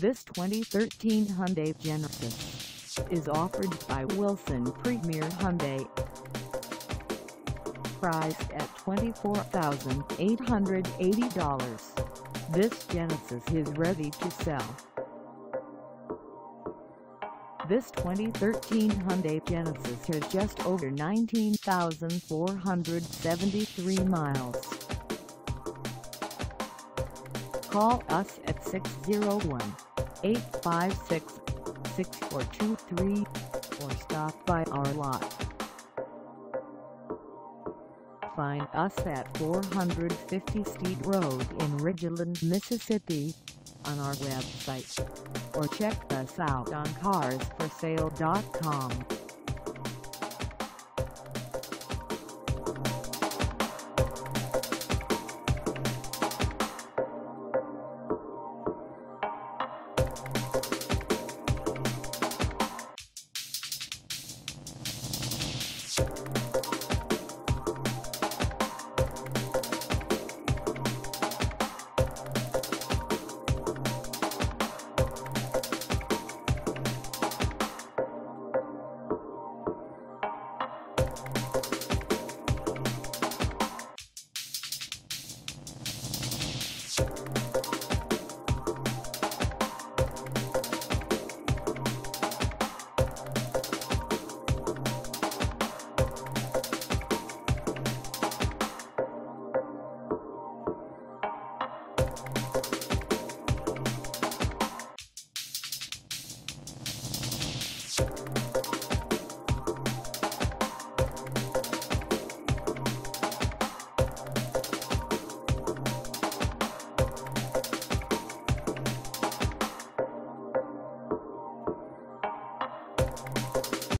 This 2013 Hyundai Genesis is offered by Wilson Premier Hyundai. Priced at $24,880, this Genesis is ready to sell. This 2013 Hyundai Genesis has just over 19,473 miles. Call us at 601-856-6423 or stop by our lot. Find us at 450 Steed Road in Ridgeland, Mississippi, on our website, or check us out on carsforsale.com.